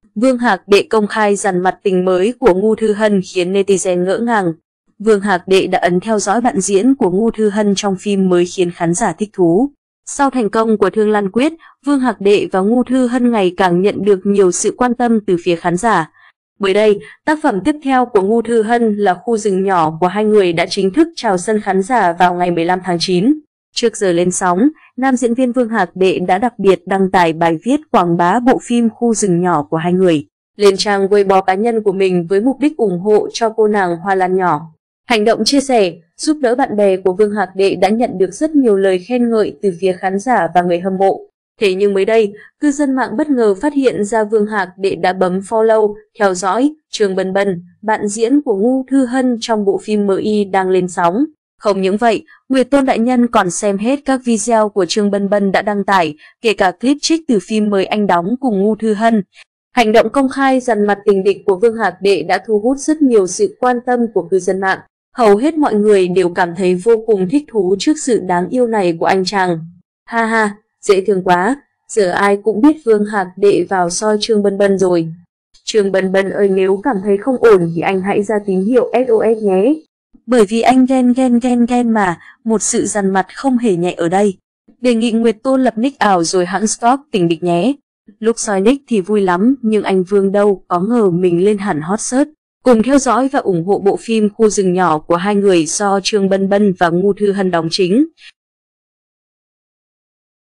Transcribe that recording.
Vương Hạc Đệ công khai dằn mặt tình mới của Ngu Thư Hân khiến netizen ngỡ ngàng. Vương Hạc Đệ đã ấn theo dõi bạn diễn của Ngu Thư Hân trong phim mới khiến khán giả thích thú. Sau thành công của Thương Lan Quyết, Vương Hạc Đệ và Ngu Thư Hân ngày càng nhận được nhiều sự quan tâm từ phía khán giả. Mới đây, tác phẩm tiếp theo của Ngu Thư Hân là Khu rừng nhỏ của hai người đã chính thức chào sân khán giả vào ngày 15 tháng 9. Trước giờ lên sóng, nam diễn viên Vương Hạc Đệ đã đặc biệt đăng tải bài viết quảng bá bộ phim Khu rừng nhỏ của hai người lên trang Weibo cá nhân của mình với mục đích ủng hộ cho cô nàng Hoa Lan nhỏ. Hành động chia sẻ, giúp đỡ bạn bè của Vương Hạc Đệ đã nhận được rất nhiều lời khen ngợi từ phía khán giả và người hâm mộ. Thế nhưng mới đây, cư dân mạng bất ngờ phát hiện ra Vương Hạc Đệ đã bấm follow, theo dõi Trương Bân Bân, bạn diễn của Ngu Thư Hân trong bộ phim mới đang lên sóng. Không những vậy, Nguyệt Tôn đại nhân còn xem hết các video của Trương Bân Bân đã đăng tải, kể cả clip trích từ phim mới anh đóng cùng Ngu Thư Hân. Hành động công khai dằn mặt tình địch của Vương Hạc Đệ đã thu hút rất nhiều sự quan tâm của cư dân mạng. Hầu hết mọi người đều cảm thấy vô cùng thích thú trước sự đáng yêu này của anh chàng. Ha ha, dễ thương quá, giờ ai cũng biết Vương Hạc Đệ vào soi Trương Bân Bân rồi. Trương Bân Bân ơi, nếu cảm thấy không ổn thì anh hãy ra tín hiệu SOS nhé. Bởi vì anh ghen mà, một sự dằn mặt không hề nhẹ ở đây. Đề nghị Nguyệt Tôn lập nick ảo rồi hãng stalk tình địch nhé. Lúc soi nick thì vui lắm, nhưng anh Vương đâu có ngờ mình lên hẳn hot search. Cùng theo dõi và ủng hộ bộ phim Khu rừng nhỏ của hai người do Trương Bân Bân và Ngu Thư Hân đóng chính.